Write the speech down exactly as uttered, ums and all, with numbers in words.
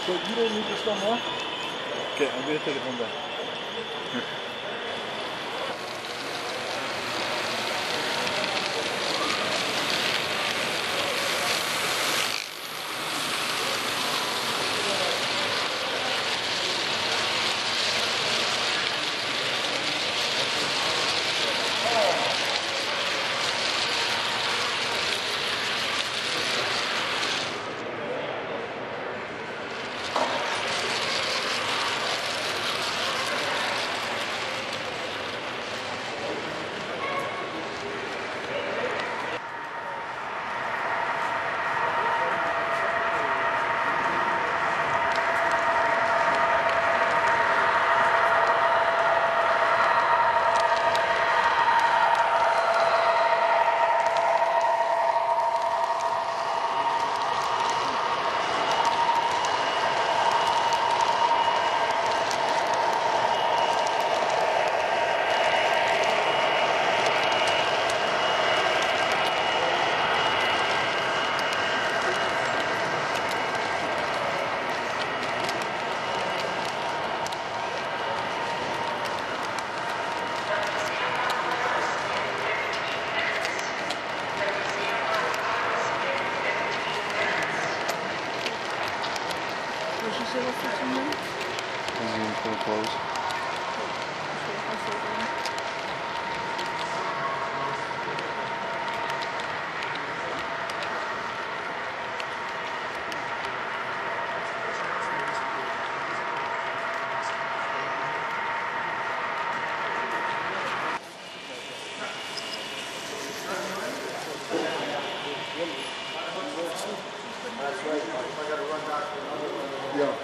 So you don't need this no more? Oké, en weer telefoon bij. Did you say what fifteen minutes? Dan zie je hem gewoon close. Yeah.